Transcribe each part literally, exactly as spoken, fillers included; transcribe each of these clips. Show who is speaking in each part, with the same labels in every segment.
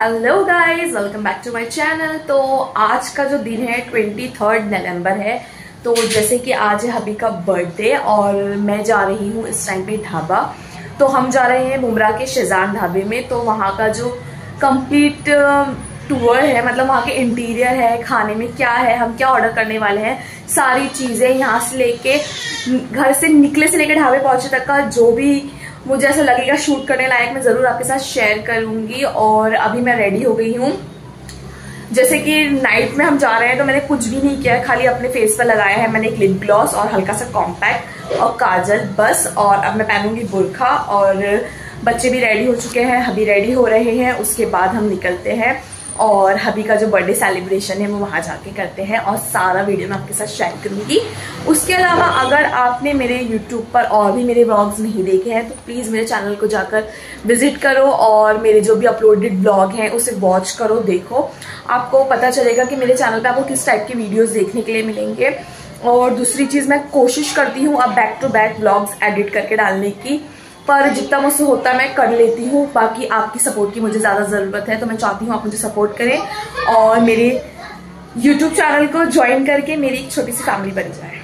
Speaker 1: Hello guys, welcome back to my channel. तो आज का जो दिन है ट्वेंटी थर्ड नवंबर है। तो जैसे कि आज है हबी का बर्थडे और मैं जा रही हूँ इस टाइम पे ढाबा। तो हम जा रहे हैं मुमरा के शेजान ढाबे में। तो वहाँ का जो कंप्लीट टूर है, मतलब वहाँ के इंटीरियर है, खाने में क्या है, हम क्या ऑर्डर करने वाले हैं, सारी चीजें यहाँ से लेके घर से निकले से लेके ढाबे पहुंचे तक का जो भी मुझे ऐसा लगेगा शूट करने लायक, मैं जरूर आपके साथ शेयर करूंगी। और अभी मैं रेडी हो गई हूँ। जैसे कि नाइट में हम जा रहे हैं तो मैंने कुछ भी नहीं किया है, खाली अपने फेस पर लगाया है मैंने एक लिप ग्लॉस और हल्का सा कॉम्पैक्ट और काजल बस। और अब मैं पहनूंगी बुर्खा। और बच्चे भी रेडी हो चुके हैं, हबी रेडी हो रहे हैं। उसके बाद हम निकलते हैं और हबी का जो बर्थडे सेलिब्रेशन है वो वहां जाके करते हैं और सारा वीडियो मैं आपके साथ शेयर करूंगी। उसके अलावा अगर आपने मेरे यूट्यूब पर और भी मेरे व्लॉग्स नहीं देखे हैं तो प्लीज मेरे चैनल को जाकर विजिट करो और मेरे जो भी अपलोडेड व्लॉग हैं उसे वॉच करो, देखो। आपको पता चलेगा कि मेरे चैनल पे आपको किस टाइप की वीडियोस देखने के लिए मिलेंगे। और दूसरी चीज, मैं कोशिश करती हूँ अब back to back vlogs edit करके डालने की, पर जितना मुझसे होता है मैं कर लेती हूँ। बाकी आपकी सपोर्ट की मुझे ज्यादा जरूरत है, तो मैं चाहती हूँ आप मुझे सपोर्ट करें और मेरे यूट्यूब चैनल को ज्वाइन करके मेरी एक छोटी सी फैमिली बन जाए।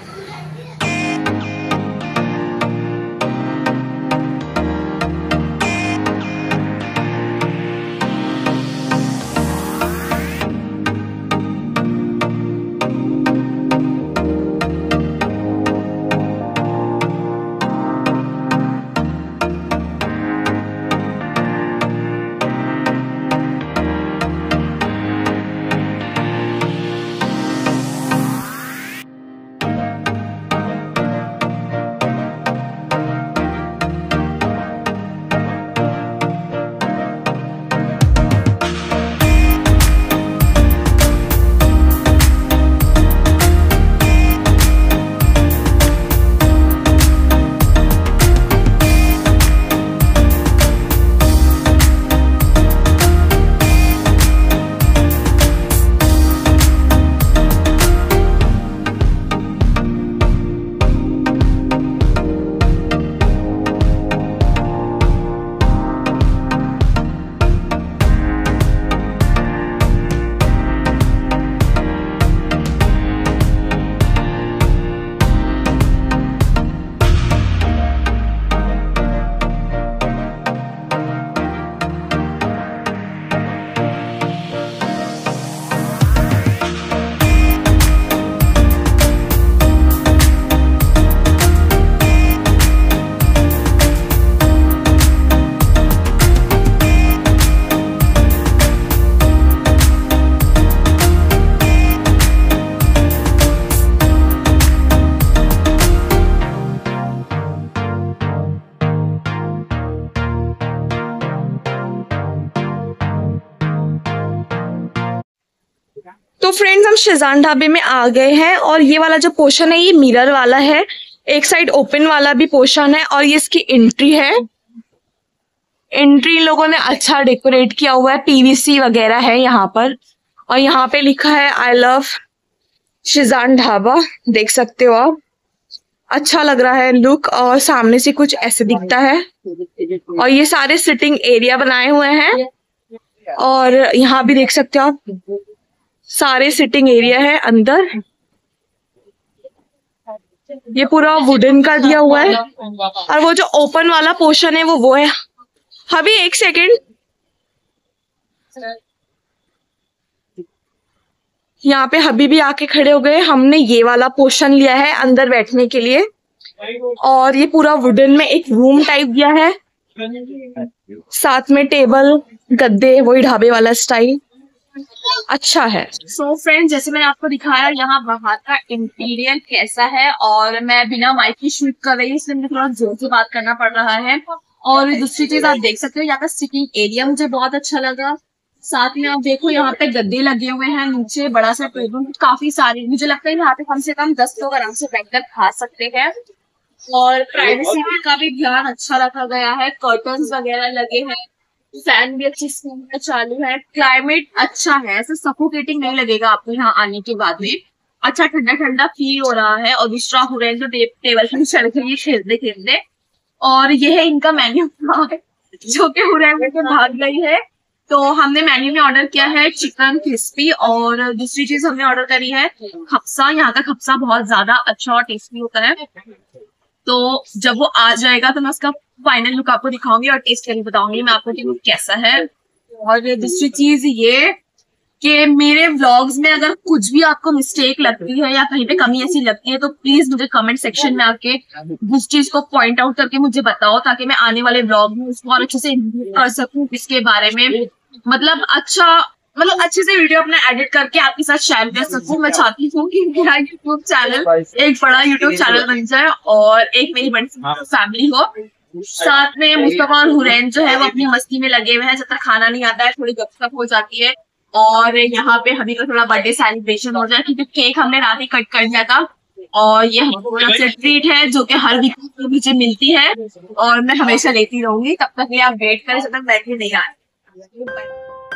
Speaker 1: तो फ्रेंड्स, हम शेजान ढाबे में आ गए हैं और ये वाला जो पोर्शन है ये मिरर वाला है, एक साइड ओपन वाला भी पोर्शन है और ये इसकी एंट्री है। एंट्री इन लोगों ने अच्छा डेकोरेट किया हुआ है, पीवीसी वगैरह है यहाँ पर। और यहाँ पे लिखा है आई लव शेजान ढाबा, देख सकते हो आप। अच्छा लग रहा है लुक और सामने से कुछ ऐसे दिखता है। और ये सारे सिटिंग एरिया बनाए हुए हैं और यहाँ भी देख सकते हो आप, सारे सिटिंग एरिया है अंदर। ये पूरा वुडन का दिया हुआ है और वो जो ओपन वाला पोर्शन है वो वो है। अभी एक सेकेंड, यहाँ पे हबी भी आके खड़े हो गए। हमने ये वाला पोर्शन लिया है अंदर बैठने के लिए और ये पूरा वुडन में एक रूम टाइप दिया है, साथ में टेबल गद्दे, वही ढाबे वाला स्टाइल अच्छा है। सो so फ्रेंड्स, जैसे मैंने आपको दिखाया यहाँ बाहर का इंटीरियर कैसा है और मैं बिना माइक की शूट कर रही हूँ, इसलिए मुझे थोड़ा जोर से बात करना पड़ रहा है। और दूसरी चीज आप देख सकते हो यहाँ का सिटिंग एरिया मुझे बहुत अच्छा लगा। साथ में आप देखो यहाँ पे गद्दे लगे हुए हैं, नीचे बड़ा सा टेबल, काफी सारे, मुझे लगता है यहाँ पे कम से कम दस लोग आराम से बैठकर खा सकते हैं। और प्राइवेसी का भी ध्यान अच्छा रखा गया है, कर्टन्स वगैरह लगे हैं, फैन भी अच्छी स्पीड में चालू है, क्लाइमेट अच्छा है, ऐसे सफोकेटिंग नहीं लगेगा आपको यहाँ आने के बाद में, अच्छा ठंडा ठंडा फील हो रहा है। और दूसरा हो रहा है जो टेबल पर चल के खेलते खेलते। और ये है इनका मेन्यू जो कि हुरैन लेके भाग गई है, तो हमने मेन्यू में ऑर्डर किया है चिकन क्रिस्पी और दूसरी चीज हमने ऑर्डर करी है खप्सा। यहाँ का खप्सा बहुत ज्यादा अच्छा और टेस्टी होता है। तो जब वो आ जाएगा तो मैं उसका फाइनल लुक आपको दिखाऊंगी और टेस्ट करके बताऊंगी मैं आपको कि वो कैसा है। और दूसरी चीज ये कि मेरे व्लॉग्स में अगर कुछ भी आपको मिस्टेक लगती है या कहीं पे कमी ऐसी लगती है तो प्लीज मुझे कमेंट सेक्शन में आके उस चीज को पॉइंट आउट करके मुझे बताओ, ताकि मैं आने वाले व्लॉग में उसको और अच्छे से इम्प्रूव कर सकूं इसके बारे में। मतलब अच्छा मतलब अच्छे से वीडियो अपना एडिट करके आपके साथ शेयर कर सकूं। मैं चाहती हूँ कि मेरा यूट्यूब चैनल एक बड़ा यूट्यूब चैनल बन जाए और एक मेरी बड़ी फैमिली हो। साथ में मुस्तफा और हुरैन जो है वो अपनी मस्ती में लगे हुए हैं, जब तक खाना नहीं आता है थोड़ी गपशप हो जाती है। और यहाँ पे हबी का थोड़ा बर्थडे सेलिब्रेशन हो जाए क्योंकि केक हमने रात ही कट कर दिया था। और ये हमारी ट्रीट है जो कि हर वीक मुझे मिलती है और मैं हमेशा लेती रहूंगी। तब तक ये आप वेट करें जब तक मैं भी नहीं आए।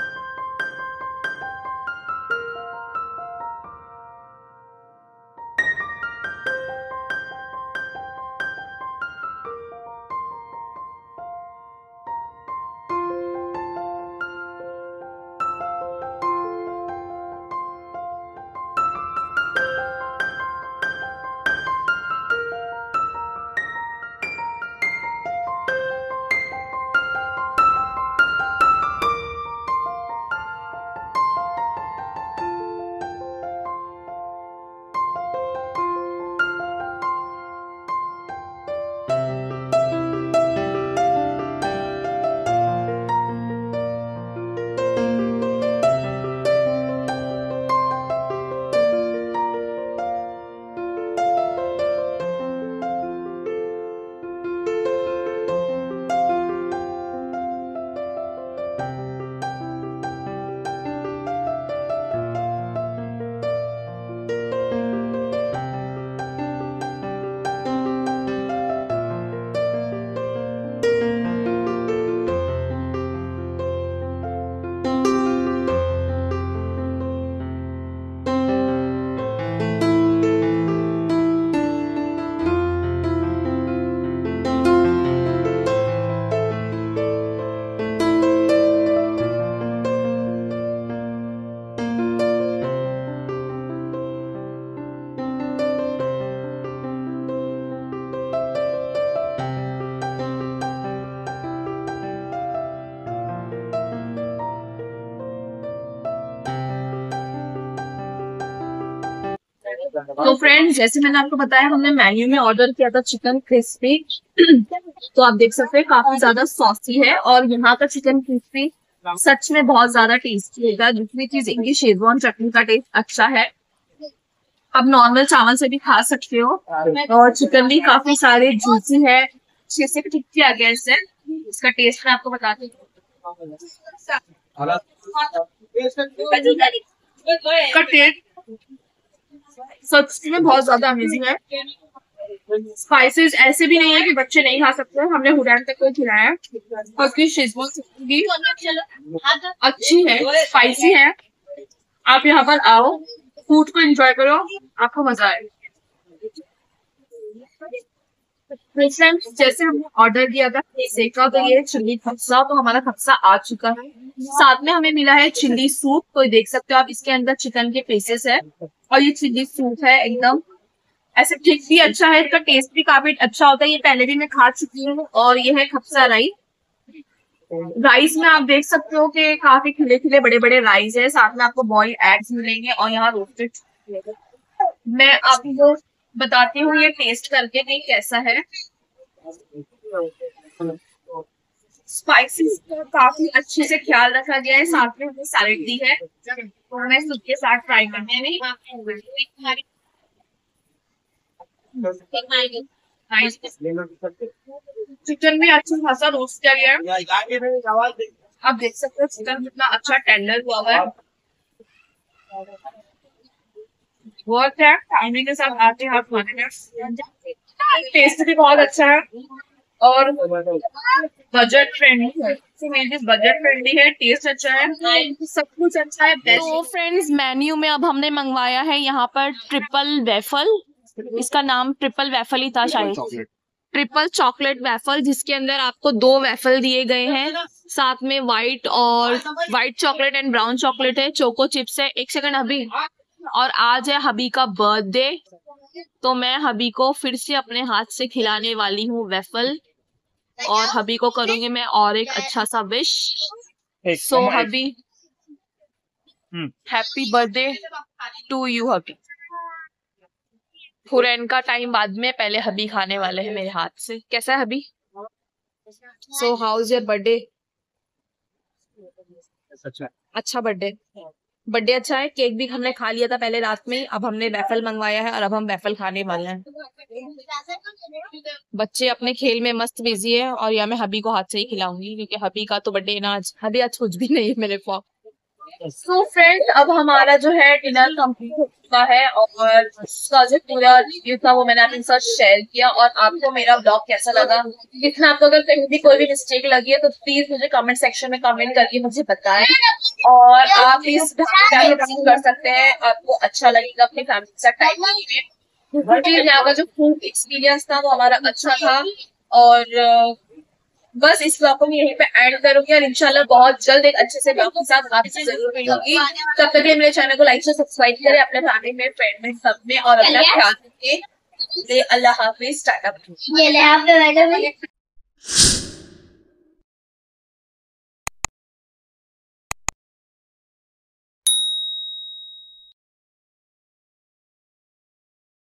Speaker 1: तो फ्रेंड्स जैसे मैंने आपको बताया हमने मेन्यू में ऑर्डर किया था चिकन क्रिस्पी। तो आप देख सकते हैं काफी ज्यादा सॉसी है और यहाँ का चिकन क्रिस्पी सच में बहुत ज्यादा टेस्टी होगा। दूसरी चीज इनकी शेजवान चटनी का टेस्ट अच्छा है, आप नॉर्मल चावल से भी खा सकते हो। और चिकन भी काफी सारे जूसी है, अच्छे से ठीक किया गया इसे। इसका टेस्ट मैं आपको बताती हूँ। सच में बहुत ज्यादा अमेजिंग है। स्पाइसेस ऐसे भी नहीं है कि बच्चे नहीं खा सकते, हमने हुरैन तक को खिलाया है। और उसकी शेजवान चटनी भी अच्छी है, स्पाइसी है। आप यहाँ पर आओ, फूड को एंजॉय करो, आपको मजा आए। जैसे हमने ऑर्डर किया था सेका, तो ये चिल्ली खप्सा, तो हमारा खप्सा आ चुका है। साथ में हमें मिला है चिल्ली सूप, तो देख सकते हो आप इसके अंदर चिकन के पीसेस है और ये चिल्ली सूप है एकदम ऐसे ठीक भी अच्छा है। इसका टेस्ट भी काफी अच्छा होता है, ये पहले भी मैं खा चुकी हूँ। और ये है खप्सा राइस। राइस में आप देख सकते हो कि काफी खिले खिले बड़े बड़े राइस है, साथ में आपको बॉइल्ड एग्स मिलेंगे और यहाँ रोस्टेड। मैं आपको बताती हूँ ये टेस्ट करके नहीं कैसा है। स्पाइसेस का काफी अच्छे से ख्याल रखा गया है, साथ में हमें सैलेड दी है तो मैं सूप के साथ ट्राई करने में चिकन भी अच्छा खासा रोस्ट किया गया है। आप देख सकते हो चिकन कितना अच्छा टेंडर हुआ है। बहुत है, फैमिली के साथ आते हैं आप खाने में। टेस्ट भी बहुत अच्छा है और बजट फ्रेंडली है। बजट फ्रेंडली है, टेस्ट अच्छा है, सब कुछ अच्छा है।
Speaker 2: तो फ्रेंड्स मेन्यू में अब हमने मंगवाया है यहाँ पर ट्रिपल वेफल, इसका नाम ट्रिपल वेफल ही था शायद, ट्रिपल चॉकलेट वेफल, जिसके अंदर आपको दो वेफल दिए गए हैं। साथ में व्हाइट और white chocolate and brown chocolate है, चोको चिप्स है। एक सेकंड हबी। और आज है हबी का बर्थडे, तो मैं हबी को फिर से अपने हाथ से खिलाने वाली हूँ वेफल, और हबी को करूंगी मैं और एक अच्छा सा wish. So hubby, happy birthday to you hubby. हुरैन का टाइम बाद में, पहले हबी खाने वाले हैं मेरे हाथ से। कैसा है hubby? So how is your birthday? अच्छा बर्थडे, बर्थडे अच्छा है। केक भी हमने खा लिया था पहले रात में, अब हमने वेफल मंगवाया है और अब हम वेफल खाने वाले हैं। बच्चे अपने खेल में मस्त बिजी है और या मैं हबी को हाथ से ही खिलाऊंगी क्योंकि हबी का तो बर्थडे ना आज। हबी आज कुछ भी नहीं है मेरे पास। सो फ्रेंड्स, अब हमारा जो है डिनर कंप्लीट हो चुका है और उसका जो पूरा रिव्यू था वो मैंने आपके साथ शेयर किया। और आपको मेरा ब्लॉग कैसा लगा, इसमें आपको अगर कहीं भी कोई भी मिस्टेक लगी है तो प्लीज मुझे कमेंट सेक्शन में कमेंट करके मुझे बताएं। और आप इस कर सकते हैं, आपको अच्छा लगेगा अपनी फैमिली के साथ टाइम देने में। यहाँ का जो फूड एक्सपीरियंस था वो हमारा अच्छा था। और बस इस ब्लॉग को मैं यहीं पे एंड करूंगी और इंशाल्लाह बहुत जल्द एक अच्छे से ब्लॉग के साथ आपसे जरूर मिलूंगी। तब तक मेरे चैनल को लाइक से सब्सक्राइब करें, अपने फैमिली में, फ्रेंड में, सब में, और अपना ख्याल रखें। अल्लाह हाफिज, टाटा।